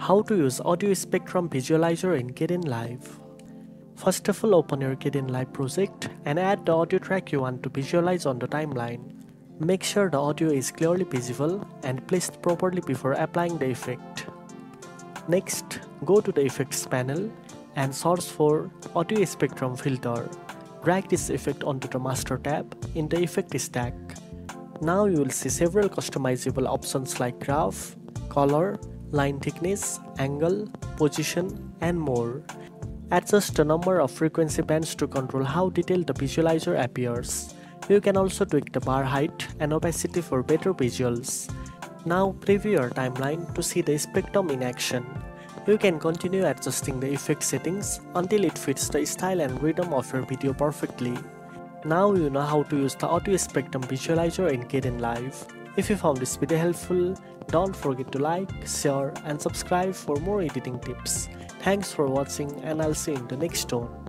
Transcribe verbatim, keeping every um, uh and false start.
How to use audio spectrum visualizer in Kdenlive. First of all, open your Kdenlive project and add the audio track you want to visualize on the timeline. Make sure the audio is clearly visible and placed properly before applying the effect. Next, go to the effects panel and search for audio spectrum filter. Drag this effect onto the master tab in the effect stack. Now you will see several customizable options like graph, color, line thickness, angle, position, and more. Adjust the number of frequency bands to control how detailed the visualizer appears. You can also tweak the bar height and opacity for better visuals. Now preview your timeline to see the spectrum in action. You can continue adjusting the effect settings until it fits the style and rhythm of your video perfectly. Now you know how to use the audio spectrum visualizer in Kdenlive. If you found this video helpful, don't forget to like, share and subscribe for more editing tips. Thanks for watching and I'll see you in the next one.